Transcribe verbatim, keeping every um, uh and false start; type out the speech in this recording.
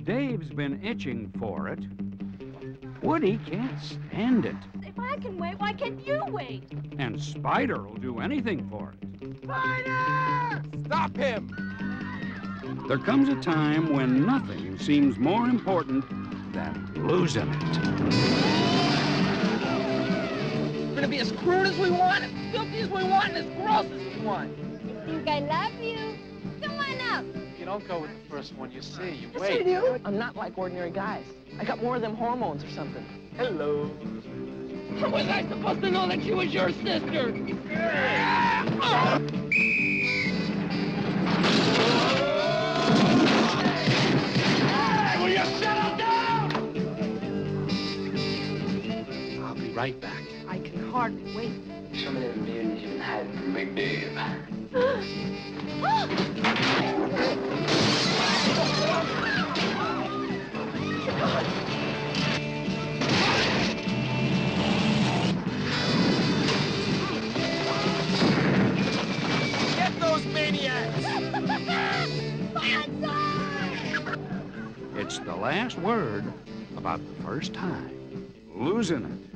Dave's been itching for it. Woody can't stand it. If I can wait, why can't you wait? And Spider will do anything for it. Spider! Stop him! There comes a time when nothing seems more important than losing it. We're gonna be as crude as we want, as filthy as we want, and as gross as we want. You think I love you? Come on up. You don't go with the first one you see. You Yes, wait. I do. I'm not like ordinary guys. I got more of them hormones or something. Hello. How was I supposed to know that she was your sister? Will you settle down? I'll be right back. I can hardly wait. Show me that beauty you've been hiding from Big Dave. Get those maniacs! It's the last word about the first time losing it.